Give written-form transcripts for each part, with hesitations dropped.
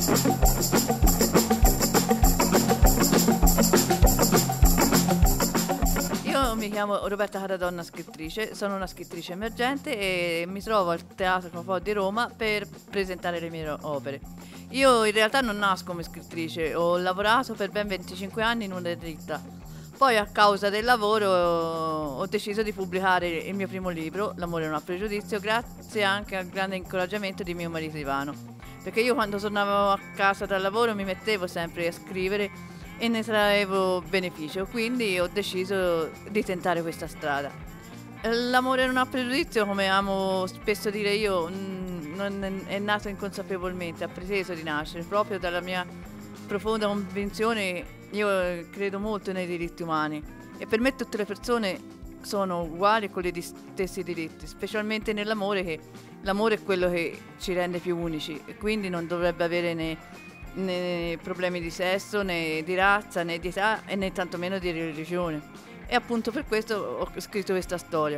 Io mi chiamo Roberta Caradonna, scrittrice, sono una scrittrice emergente e mi trovo al Teatro Cafò di Roma per presentare le mie opere. Io in realtà non nasco come scrittrice, ho lavorato per ben 25 anni in una ditta. Poi a causa del lavoro ho deciso di pubblicare il mio primo libro, L'amore non ha pregiudizio, grazie anche al grande incoraggiamento di mio marito Ivano. Perché io quando tornavo a casa dal lavoro mi mettevo sempre a scrivere e ne traevo beneficio, quindi ho deciso di tentare questa strada. L'amore non ha pregiudizio, come amo spesso dire io, non è nato inconsapevolmente, ha preteso di nascere proprio dalla mia profonda convinzione. Io credo molto nei diritti umani e per me tutte le persone sono uguali con gli stessi diritti, specialmente nell'amore, che l'amore è quello che ci rende più unici e quindi non dovrebbe avere né problemi di sesso, né di razza, né di età e né tantomeno di religione. E appunto per questo ho scritto questa storia,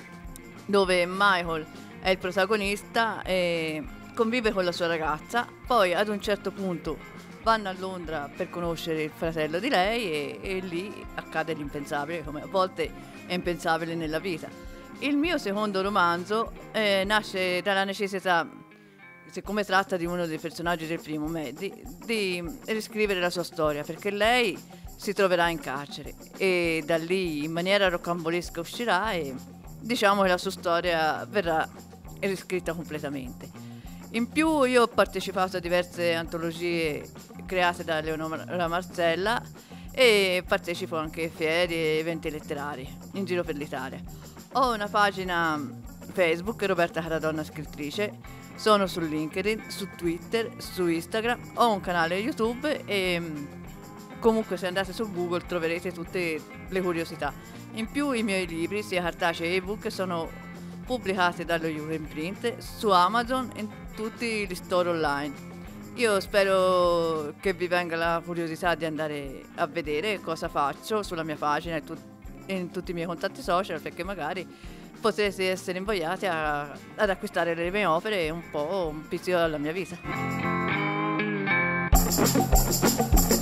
dove Michael è il protagonista e convive con la sua ragazza, poi ad un certo punto vanno a Londra per conoscere il fratello di lei e lì accade l'impensabile, come a volte è impensabile nella vita. Il mio secondo romanzo nasce dalla necessità, siccome tratta di uno dei personaggi del primo, Maddie, di riscrivere la sua storia, perché lei si troverà in carcere e da lì in maniera rocambolesca uscirà e diciamo che la sua storia verrà riscritta completamente. In più io ho partecipato a diverse antologie create da Leonora Marcella e partecipo anche a fiere e eventi letterari in giro per l'Italia. Ho una pagina Facebook, Roberta Caradonna scrittrice, sono su LinkedIn, su Twitter, su Instagram, ho un canale YouTube e comunque se andate su Google troverete tutte le curiosità. In più i miei libri, sia cartacei che ebook, sono pubblicati dallo Print su Amazon e in tutti gli store online. Io spero che vi venga la curiosità di andare a vedere cosa faccio sulla mia pagina e in tutti i miei contatti social, perché magari potrete essere invogliati ad acquistare le mie opere e un po' un pizzico della mia vita.